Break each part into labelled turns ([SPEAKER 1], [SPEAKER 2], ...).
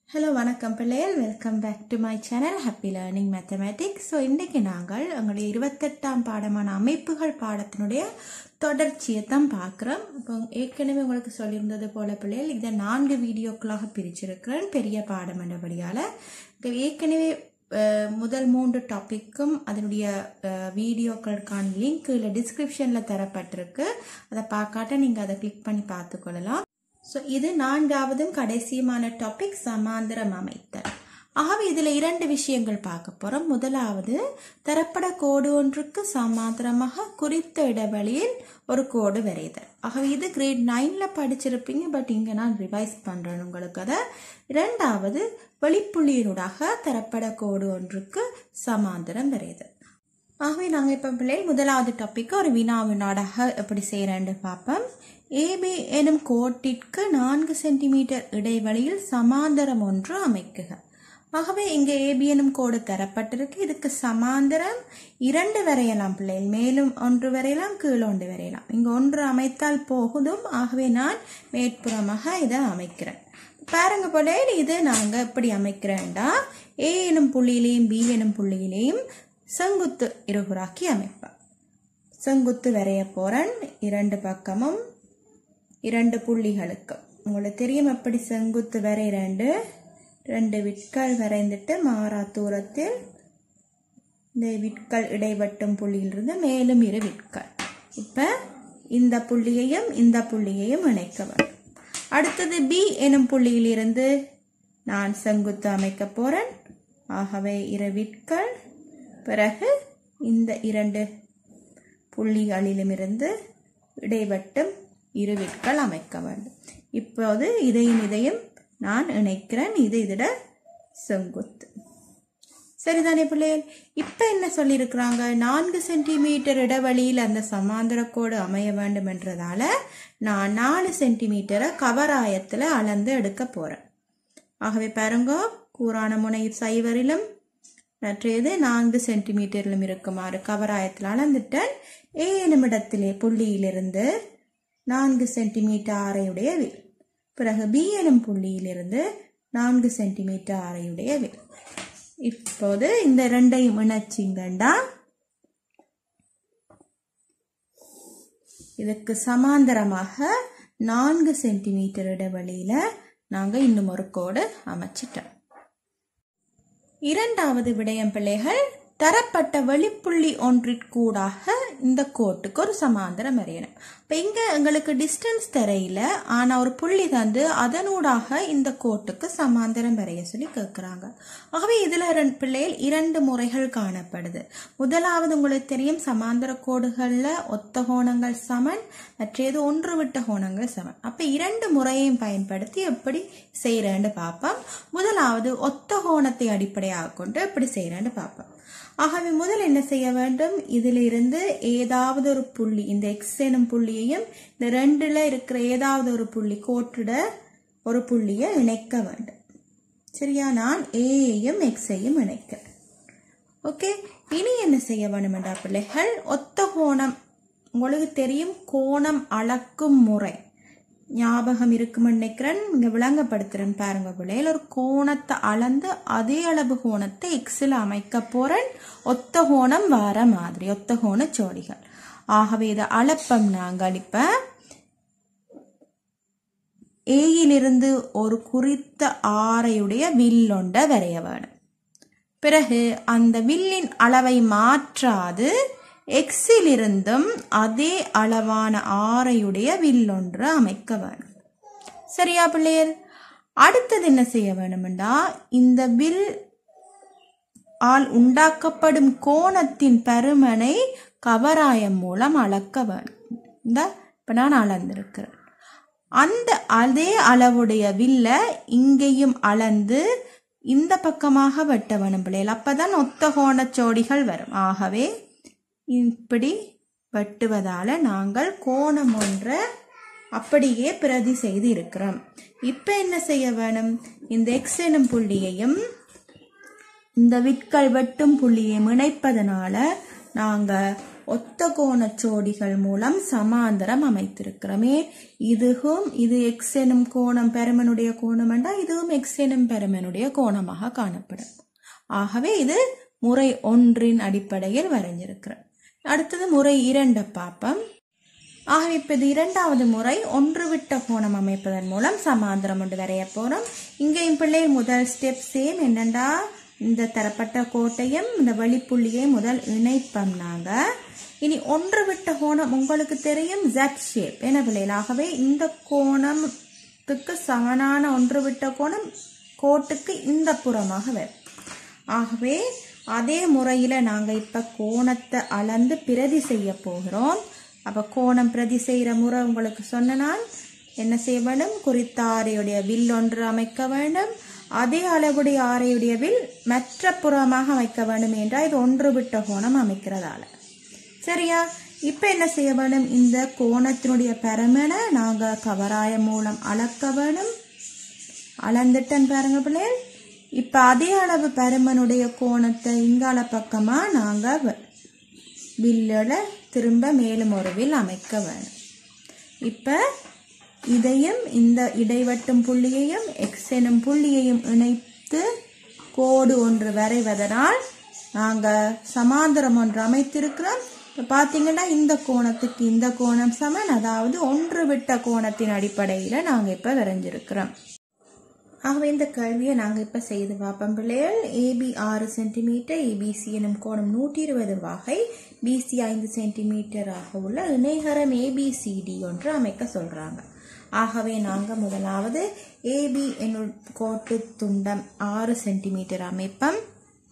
[SPEAKER 1] Hello, வணக்கம் பிள்ளைகள். Welcome back to my channel happy learning mathematics. So இன்றைக்கு நாங்கள் எங்களுடைய 28ஆம் பாடமான அமைப்புகள் பாடத்தினுடைய தொடர்ச்சியை தான் பார்க்குறோம். இப்போ ஏற்கனவே உங்களுக்கு சொல்லியிருந்தது போல பிள்ளைகள் இதை 4 வீடியோக்களாக பிரிச்சிருக்கிறேன் பெரிய பாடம் என்றபடியால். ஏற்கனவே முதல் 3 டாப்பிக்கும் அதனுடைய வீடியோக்களுக்கான லிங்க் இல்லை டிஸ்கிரிப்ஷனில் தரப்பட்டிருக்கு. அதை பார்க்காட்ட நீங்கள் அதை கிளிக் பண்ணி பார்த்துக்கொள்ளலாம். ஸோ இது 4ஆவதும் கடைசியுமான டாபிக் சமாந்தரம் அமைத்தல். ஆகவே இதில் 2 விஷயங்கள் பார்க்க போகிறோம். முதலாவது தரப்பட கோடு ஒன்றுக்கு சமாந்தரமாக குறித்த இடைவெளியில் ஒரு கோடு வரைதல். ஆகவே இது கிரேட் 9ல் படிச்சிருப்பீங்க, பட் இங்கே நான் ரிவைஸ் பண்ணுறேன் உங்களுக்கு அதை. 2வது வெளிப்புள்ளியினூடாக தரப்பட கோடு ஒன்றுக்கு சமாந்தரம் வரைதல். ஆகவே நாங்கள் இப்போ பிள்ளைகள் முதலாவது டாப்பிக்கு ஒரு வினாவினாடாக எப்படி செய்கிறேன்னு பார்ப்போம். ஏபி எனும் கோட்டிற்கு 4 சென்டிமீட்டர் இடைவெளியில் சமாந்தரம் ஒன்று அமைக்குக. ஆகவே இங்கே ஏபி எனும் கோடு தரப்பட்டிருக்கு. இதுக்கு சமாந்தரம் 2 வரையலாம் பிள்ளைகள். மேலும் 1 வரையலாம், கீழே 1 வரையலாம். இங்கே 1 அமைத்தால் போகுதும். ஆகவே நான் மேற்புறமாக இதை அமைக்கிறேன். பாருங்க பிள்ளைகள், இது நாங்கள் எப்படி அமைக்கிறேன்டா ஏ எனும் புள்ளியிலையும் பி எனும் புள்ளியிலையும் செங்குத்து இருகுறாக்கி அமைப்பேன். செங்குத்து வரைய போறேன் 2 பக்கமும் 2 புள்ளிகளுக்கு. உங்களுக்கு தெரியும் எப்படி செங்குத்து வரைகிறேன். 2 விட்கள் வரைந்துட்டு மாறா தூரத்தில் இந்த விட்கள் இடைவட்டும் புள்ளியிலிருந்து மேலும் 2 விட்கள். இப்ப இந்த புள்ளியையும் இந்த புள்ளியையும் இணைக்க வேண்டும். அடுத்தது பி எனும் புள்ளியிலிருந்து நான் செங்குத்து அமைக்க போறேன். ஆகவே 2 விட்கள், பிறகு இந்த 2 புள்ளிகளிலும் இருந்து இடைவட்டும் 2 விட்கள் அமைக்க வேண்டும். இப்போது இதையும் நான் இணைக்கிறேன். இது இதோட செங்குத்து. சரிதானே பிள்ளைகள்? இப்ப என்ன சொல்லியிருக்கிறாங்க, 4 சென்டிமீட்டர் இடைவெளியில் அந்த சமாந்தர கோடு அமைய வேண்டும் என்றதால நான் 4 சென்டிமீட்டரை கவராயத்தில் அளந்து எடுக்க போறேன். ஆகவே பாருங்க, கூரான முனை சைவரிலும் மற்றது 4 சென்டிமீட்டரிலும் இருக்குமாறு கவராயத்தில் அளந்துட்டேன். ஏ நிமிடத்திலே புள்ளியிலிருந்து 4 சென்டிமீட்டர் ஆரையுடைய வில். பிறகு பி எனும் புள்ளியிலிருந்து 4 சென்டிமீட்டர் ஆரையுடைய வில். இப்போது இந்த 2ஐயும் இணைச்சிங்கண்டா இதுக்கு சமாந்தரமாக 4 சென்டிமீட்டர் இடைவெளியில நாங்க இன்னும் ஒரு கோடு அமைச்சிட்டோம். 2வது விடயம் பிள்ளைகள், தரப்பட்ட வெளிப்புள்ளி ஒன்றிற்கூடாக இந்த கோட்டுக்கு ஒரு சமாந்தரம் வரையணும். இப்போ இங்கே எங்களுக்கு டிஸ்டன்ஸ் தெரியல, ஆனால் ஒரு புள்ளி தந்து அதனூடாக இந்த கோட்டுக்கு சமாந்தரம் வரைய சொல்லி கேட்குறாங்க. ஆகவே இதில் பிள்ளைகள் 2 முறைகள் காணப்படுது. முதலாவது உங்களுக்கு தெரியும், சமாந்தர கோடுகளில் ஒத்த கோணங்கள் சமன், மற்றது ஒன்று விட்ட கோணங்கள் சமன். அப்போ 2 முறையையும் பயன்படுத்தி எப்படி செய்கிறேன்னு பார்ப்போம். முதலாவது ஒத்த கோணத்தை அடிப்படையாக கொண்டு எப்படி செய்கிறேன்னு பார்ப்போம். ஆகவே முதல் என்ன செய்ய வேண்டும், இதிலிருந்து ஏதாவது ஒரு புள்ளி, இந்த எக்ஸ் எனும் புள்ளியையும் இந்த 2ல இருக்கிற ஏதாவது ஒரு புள்ளி, கோட்டுட ஒரு புள்ளியை இணைக்க வேண்டும். சரியா? நான் ஏயையும் எக்ஸையும் இணைக்கிறேன். ஓகே, இனி என்ன செய்ய வேண்டும் என்றா பிள்ளைகள், ஒத்த கோணம் உங்களுக்கு தெரியும், கோணம் அளக்கும் முறை ஞாபகம் இருக்குன்னு நினைக்கிறேன். இங்க விளங்கப்படுத்துறேன் பாருங்க பிள்ளைகள். ஒரு கோணத்தை அளந்து அதே அளவு கோணத்தை எக்ஸில் அமைக்க போறேன். ஒத்த கோணம் வர மாதிரி ஒத்த கோண ஜோடிகள். ஆகவே இதை அளப்பம் நாங்கள் இப்ப ஏயிலிருந்து ஒரு குறித்த ஆரையுடைய வில்லொண்ட வரைய வேணும். பிறகு அந்த வில்லின் அளவை மாற்றாது எக்ஸிலிருந்தும் அதே அளவான ஆரையுடைய வில்லொன்று அமைக்க வேணும். சரியா பிள்ளையர்? அடுத்தது என்ன செய்ய வேணும்டா, இந்த வில் ஆல் உண்டாக்கப்படும் கோணத்தின் பருமனை கவராயம் மூலம் அளக்க வேணும். இந்த இப்ப நான் அளந்திருக்கிறேன். அந்த அதே அளவுடைய வில்ல இங்கேயும் அளந்து இந்த பக்கமாக வெட்ட வேணும் பிள்ளைகள். அப்பதான் ஒத்த கோண ஜோடிகள் வரும். ஆகவே இப்படி வெட்டுவதால நாங்கள் கோணம் ஒன்றை அப்படியே பிரதி செய்து இருக்கிறோம். இப்ப என்ன செய்ய வேணும், இந்த எக்ஸ் எனும் புள்ளியையும் இந்த விட்கள் வெட்டும் புள்ளியையும் இணைப்பதனால நாங்க ஒத்த கோண ஜோடிகள் மூலம் சமாந்தரம் அமைத்திருக்கிறோமே. இதுவும் இது எக்ஸ் எனும் கோணம் பெருமனுடைய கோணம் என்றால் இதுவும் எக்ஸ் எனும் பெருமனுடைய கோணமாக காணப்படும். ஆகவே இது முறை 1 அடிப்படையில் வரைஞ்சிருக்கிறோம். அடுத்தது முறை 2 பார்ப்போம். ஆகவே இப்ப இது இரண்டாவது முறை ஒன்று விட்ட கோணம் அமைப்பதன் மூலம் சமாந்தரம் ஒன்று வரைய போறோம். இங்கேயும் பிள்ளை முதல் ஸ்டெப் சேம் என்னண்டா, இந்த தரப்பட்ட கோட்டையும் இந்த வெளிப்புள்ளியையும் முதல் இணைப்போம் நாங்க. இனி ஒன்று விட்ட கோணம் உங்களுக்கு தெரியும் Z ஷேப் என பிள்ளைகளாகவே இந்த கோணத்துக்கு சமனான ஒன்று விட்ட கோணம் கோட்டுக்கு இந்த புறமாக வரும். ஆகவே அதே முறையில நாங்க இப்ப கோணத்தை அளந்து பிரதி செய்ய போகிறோம். அப்ப கோணம் பிரதி செய்கிற முறை உங்களுக்கு சொன்னால் என்ன செய்ய வேண்டும், குறித்த ஆரையுடைய வில் ஒன்று அமைக்க வேண்டும். அதே அளவுடைய ஆரையுடைய வில் மற்ற புறமாக அமைக்க வேண்டும் என்றால் இது ஒன்று விட்ட கோணம் அமைக்கிறதால சரியா. இப்ப என்ன செய்ய வேண்டும், இந்த கோணத்தினுடைய பருமனை நாங்க கவராய மூலம் அளக்க வேண்டும். அளந்துட்டேன் பாருங்க பிள்ளைகள். இப்ப அதே அளவு பருமனுடைய கோணத்தை இங்கால பக்கமா நாங்க வில்லோட திரும்ப மேலும் ஒரு வில் அமைக்க வேண்டும். இப்ப இதையும் இந்த இடைவட்டும் புள்ளியையும் எக்ஸ் எனும் புள்ளியையும் இணைத்து கோடு ஒன்று வரைவதனால் நாங்க சமாந்தரம் ஒன்று அமைத்திருக்கிறோம். பாத்தீங்கன்னா இந்த கோணத்துக்கு இந்த கோணம் சமன், அதாவது ஒன்று விட்ட கோணத்தின் அடிப்படையில நாங்க இப்ப வரைஞ்சிருக்கிறோம். ஆகவே இந்த கேள்வியை நாங்க இப்ப செய்து பார்ப்போம் பிள்ளைகள். AB 6 சென்டிமீட்டர், ABC எனும் கோணம் 120 வகை, BC 5 சென்டிமீட்டராக உள்ள இணைகரம் ABCD ஒன்று அமைக்க சொல்றாங்க. ஆகவே நாங்க முதலாவது AB என்னும் கோட்டு துண்டம் 6 சென்டிமீட்டர் அமைப்போம்.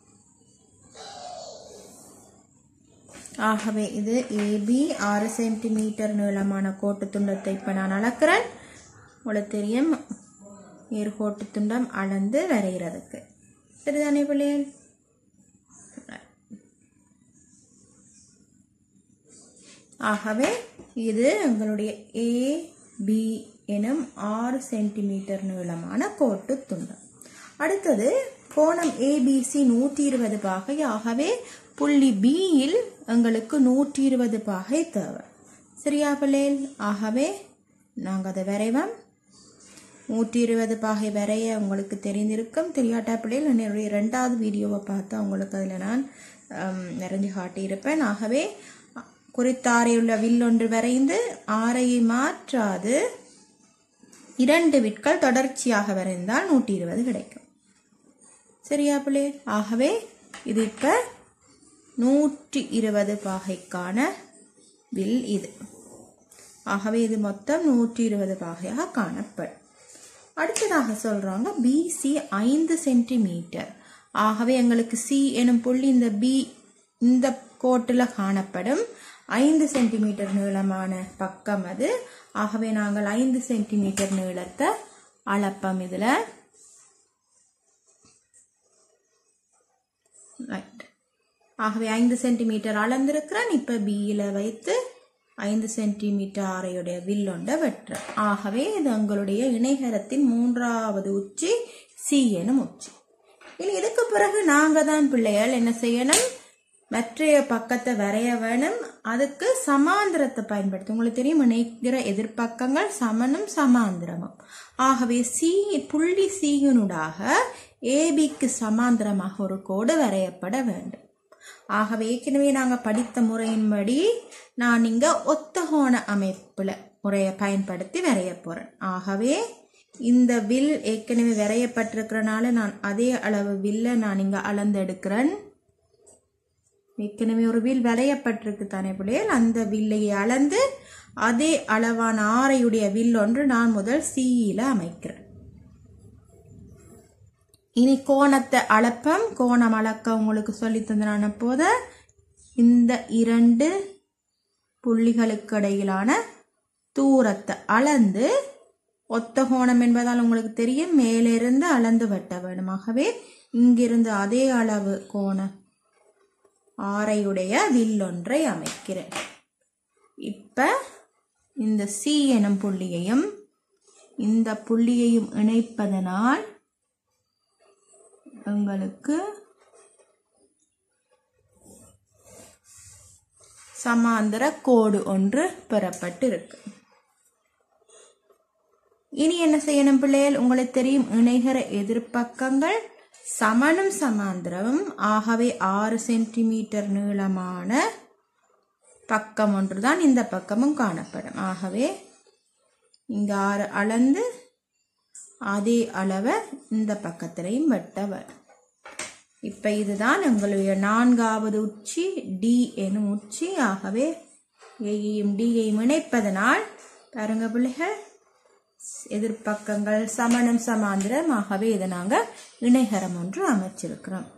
[SPEAKER 1] ஆகவே இது AB 6 சென்டிமீட்டர் நீளமான கோட்டு துண்டத்தை இப்ப நான் அளக்கிறேன். உங்களுக்கு தெரியும் நேர்கோட்டு துண்டம் அளந்து வரைகிறதுக்கு சரிதானே பிள்ளைகள். ஆகவே இது எங்களுடைய AB எனும் 6 சென்டிமீட்டர் நீளமான கோட்டு துண்டம். அடுத்தது கோணம் ABC 120 பாகை. ஆகவே புள்ளி Bயில் எங்களுக்கு 120 பாகை தேவை சரியா பிள்ளைகள். ஆகவே நாங்கள் அதை வரைவோம். 120 பாகை வரைய உங்களுக்கு தெரிந்திருக்கும். தெரியாட்டா பிள்ளைகள் என்னுடைய 2வது வீடியோவை பார்த்தா உங்களுக்கு அதில் நான் நிறைஞ்சு காட்டியிருப்பேன். ஆகவே குறித்த ஆரையுள்ள வில் ஒன்று வரைந்து ஆரையை மாற்றாது 2 விட்கள் தொடர்ச்சியாக வரைந்தால் 120 கிடைக்கும் சரியா பிள்ளைகள். ஆகவே இது இப்ப 120 பாகைக்கான வில் இது. ஆகவே இது மொத்தம் 120 பாகையாக காணப்படும். அடுத்ததாக சொல்றாங்க BC 5 சென்டிமீட்டர். ஆகவே எங்களுக்கு C எனும் புள்ளி இந்த B இந்த கோட்டுல காணப்படும் 5 சென்டிமீட்டர் நீளமான பக்கம் அது. ஆகவே நாங்கள் 5 சென்டிமீட்டர் நீளத்தை அளப்போம் இதுல. ஆகவே 5 சென்டிமீட்டர் அளந்திருக்கிறேன். இப்ப Bயில வைத்து 5 சென்டிமீட்டர் ஆரையுடைய வில் ஒன்றை வெற்ற. ஆகவே இது எங்களுடைய இணைகரத்தின் 3வது உச்சி C எனும் உச்சி. இனி இதுக்கு பிறகு நாங்க தான் பிள்ளைகள் என்ன செய்யணும், மற்றைய பக்கத்தை வரைய வேணும். அதுக்கு சமாந்திரத்தை பயன்படுத்தும். உங்களுக்கு தெரியும் இணைக்கிற எதிர்பக்கங்கள் சமனும் சமாந்திரமும். ஆகவே புள்ளி Cயினூடாக ABக்கு சமாந்திரமாக ஒரு கோடு வரையப்பட வேண்டும். ஆகவே ஏற்கனவே நாங்க படித்த முறையின்படி நான் இங்க ஒத்தகோண அமைப்புல முறையை பயன்படுத்தி வரைய போறேன். ஆகவே இந்த வில் ஏற்கனவே வரையப்பட்டிருக்கிறனால நான் அதே அளவு வில்ல நான் இங்க அளந்தெடுக்கிறேன். ஏற்கனவே ஒரு வில் வரையப்பட்டிருக்கு தானே பிள்ளைகள், அந்த வில்லையை அளந்து அதே அளவான ஆரையுடைய வில் ஒன்று நான் முதல் Cயில அமைக்கிறேன். இனி கோணத்தை அளப்பம். கோணம் அளக்க உங்களுக்கு சொல்லி தந்தனான போத இந்த 2 புள்ளிகளுக்கு இடையிலான தூரத்தை அளந்து, ஒத்த கோணம் என்பதால் உங்களுக்கு தெரியும் மேலிருந்து அளந்து வெட்ட வேண்டும். ஆகவே இங்கிருந்து அதே அளவு கோணம் ஆரையுடைய வில் ஒன்றை அமைக்கிறேன். இப்ப இந்த C எனும் புள்ளியையும் இந்த புள்ளியையும் இணைப்பதனால் உங்களுக்கு சமாந்தர கோடு ஒன்று பெறப்பட்டு இருக்கு. இனி என்ன செய்யணும் பிள்ளைகள்? உங்களுக்கு தெரியும் இணைகர எதிர்பக்கங்கள் சமனும் சமாந்திரமும். ஆகவே 6 சென்டிமீட்டர் நீளமான பக்கம் ஒன்றுதான் இந்த பக்கமும் காணப்படும். ஆகவே இங்க 6 அளந்து அதே அளவை இந்த பக்கத்திலையும் வெட்ட வேண்டும். இப்ப இதுதான் எங்களுடைய 4வது உச்சி டி எனும் உச்சி. ஆகவே ஏயையும் டியையும் இணைப்பதனால் பாருங்க பிள்ளைகள், எதிர்பக்கங்கள் சமணம் சமாந்திரம். ஆகவே இதை நாங்க இணைகரம் ஒன்று அமைச்சிருக்கிறோம்.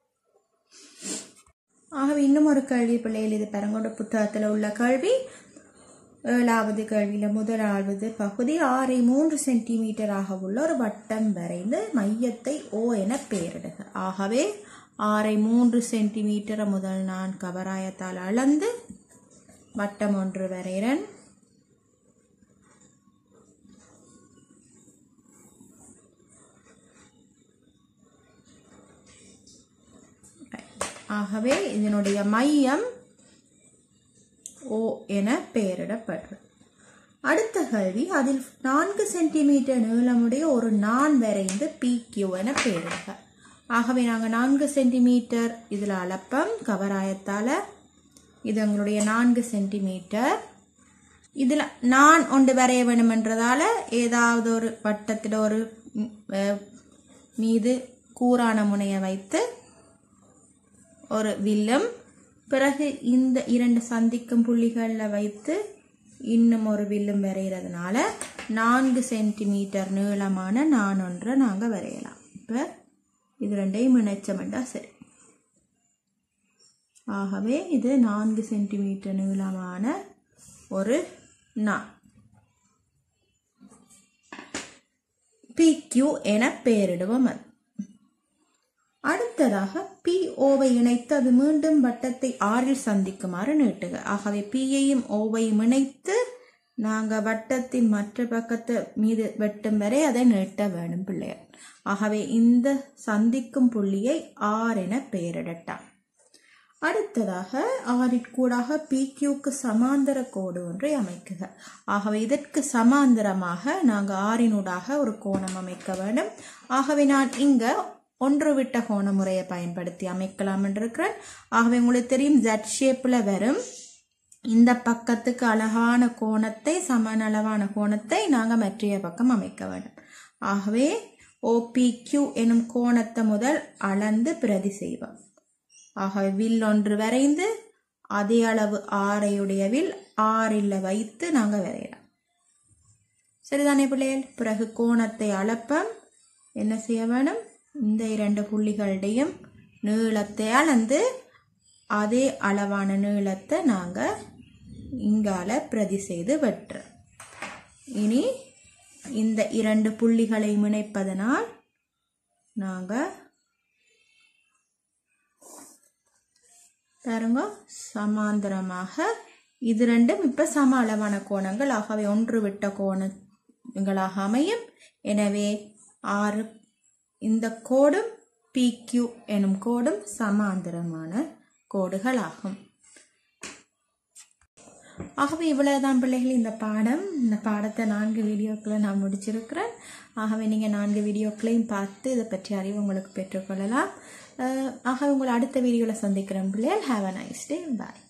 [SPEAKER 1] ஆகவே இன்னும் ஒரு கேள்வி பிள்ளைகள், இது பாருங்க புத்தகத்துல உள்ள கேள்வி. 7வது கேள்வியில முதலாவது பகுதி 6 3 சென்டிமீட்டராக உள்ள ஒரு வட்டம் வரைந்து மையத்தை O என பெயரிடுக. ஆகவே 6 3 சென்டிமீட்டரை முதல் நான் கவராயத்தால் அளந்து வட்டம் ஒன்று வரைகிறேன். ஆகவே இதனுடைய மையம் O என பெயரிடப்படுகிறது. அடுத்த கேள்வி, அதில் 4 சென்டிமீட்டர் நீளமுடைய ஒரு நாண் வரைந்து PQ என பெயரிடுக. ஆகவே நாங்கள் 4 சென்டிமீட்டர் இதில் அளப்பம் கவராயத்தால. இது எங்களுடைய 4 சென்டிமீட்டர். இதில் நான் ஒன்று வரைய வேண்டும் என்றதால ஏதாவது ஒரு வட்டத்தில் ஒரு மீது கூரான முனையை வைத்து ஒரு வில்லும், பிறகு இந்த 2 சந்திக்கும் புள்ளிகளில் வைத்து இன்னும் ஒரு வில்லும் வரைகிறதுனால 4 சென்டிமீட்டர் நீளமான நான் ஒன்றை நாங்கள் வரையலாம். இப்போ இது ரெண்டையும் இணைச்சமெண்டா சரி. ஆகவே இது 4 சென்டிமீட்டர் நீளமான ஒரு நான் PQ என பெயரிடுவோம். அடுத்ததாக POவை இணைத்து அது மீண்டும் வட்டத்தை ஆறில் சந்திக்குமாறு நீட்டுக. ஆகவே Pயையும் Oவையும் இணைத்து நாங்கள் வட்டத்தின் மற்ற பக்கத்தை மீது வெட்டும் வரை அதை நீட்ட வேண்டும் பிள்ளைகள். ஆகவே இந்த சந்திக்கும் புள்ளியை R என பெயரிடட்டாம். அடுத்ததாக ஆறிற்கூடாக PQக்கு சமாந்தர கோடு ஒன்றை அமைக்குக. ஆகவே இதற்கு சமாந்தரமாக நாங்கள் ஆறினூடாக ஒரு கோணம் அமைக்க வேண்டும். ஆகவே நான் இங்க ஒன்று விட்ட கோண முறையை பயன்படுத்தி அமைக்கலாம் என்றிருக்கிறேன். ஆகவே உங்களுக்கு தெரியும் Z ஷேப்ல வரும் இந்த பக்கத்துக்கு அழகான கோணத்தை, சமன் அளவான கோணத்தை நாங்கள் மற்றைய பக்கம் அமைக்க வேண்டும். ஆகவே OPQ எனும் கோணத்தை முதல் அளந்து பிரதி செய்வோம். ஆகவே வில் ஒன்று வரைந்து அதே அளவு ஆரையுடைய வில் ஆறில் வைத்து நாங்கள் வரையலாம். சரிதானே பிள்ளைகள்? பிறகு கோணத்தை அளப்பம் என்ன செய்ய வேணும்? இந்த 2 புள்ளிகளுடையும் நீளத்தை அளந்து அதே அளவான நீளத்தை நாங்கள் இங்கால பிரதி செய்து வெட்டுறோம். இனி இந்த 2 புள்ளிகளை இணைப்பதனால் நாங்கள் பாருங்க சமாந்தரமாக இது ரெண்டும் இப்ப சம அளவான கோணங்கள். ஆகவே ஒன்று விட்ட கோணங்களாக அமையும். எனவே இந்த கோடும் PQ எனும் கோடும் சமாந்தரமான கோடுகளாகும். ஆகவே இவ்வளவுதான் பிள்ளைகள் இந்த பாடம். இந்த பாடத்தை 4 வீடியோக்களை நான் முடிச்சிருக்கிறேன். ஆகவே நீங்கள் 4 வீடியோக்களையும் பார்த்து இதை பற்றி அறிவு உங்களுக்கு பெற்றுக்கொள்ளலாம். ஆகவே உங்களை அடுத்த வீடியோவில் சந்திக்கிறேன் பிள்ளைகள். Have a nice day. Bye.